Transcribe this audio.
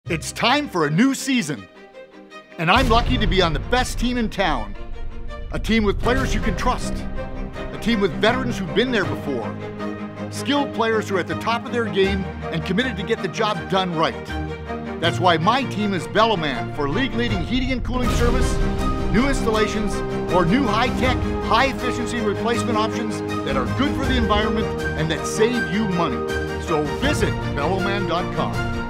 It's time for a new season, and I'm lucky to be on the best team in town. A team with players you can trust. A team with veterans who've been there before. Skilled players who are at the top of their game and committed to get the job done right. That's why my team is BELOMAN for league-leading heating and cooling service, new installations, or new high-tech, high-efficiency replacement options that are good for the environment and that save you money. So visit beloman.com.